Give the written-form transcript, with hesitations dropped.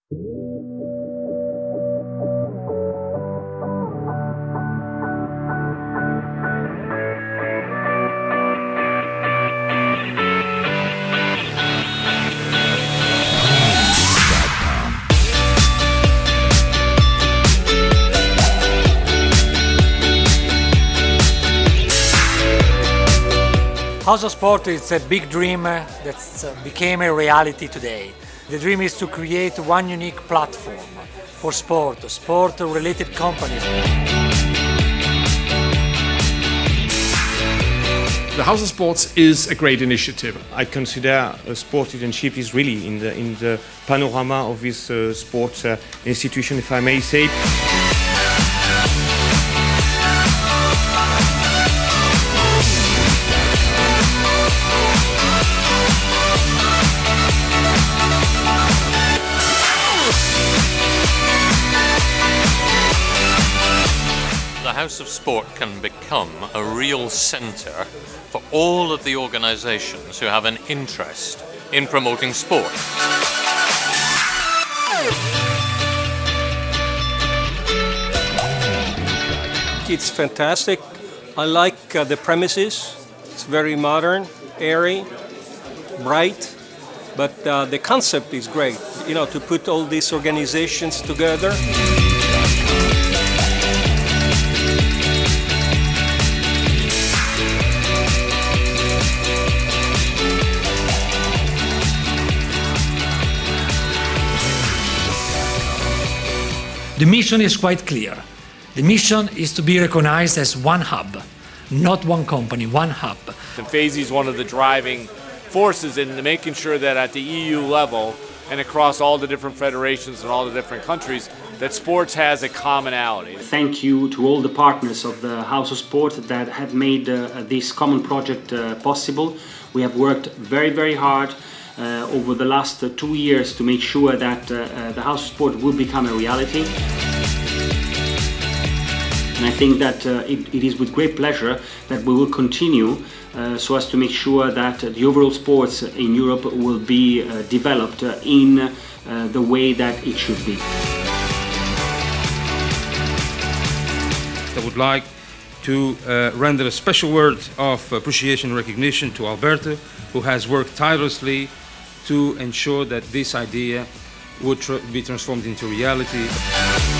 House of Sport is a big dream that became a reality today. The dream is to create one unique platform for sport-related companies. The House of Sports is a great initiative. I consider sport citizenship is really in the panorama of this sports institution, if I may say. The House of Sport can become a real centre for all of the organisations who have an interest in promoting sport. It's fantastic. I like the premises. It's very modern, airy, bright, but the concept is great. You know, to put all these organizations together. The mission is quite clear. The mission is to be recognized as one hub, not one company, one hub. And FASI is one of the driving forces in making sure that at the EU level and across all the different federations and all the different countries, that sports has a commonality. Thank you to all the partners of the House of Sport that have made this common project possible. We have worked very, very hard over the last 2 years to make sure that the House of Sport will become a reality. And I think that it is with great pleasure that we will continue so as to make sure that the overall sports in Europe will be developed in the way that it should be. I would like to render a special word of appreciation and recognition to Alberto, who has worked tirelessly to ensure that this idea would be transformed into reality.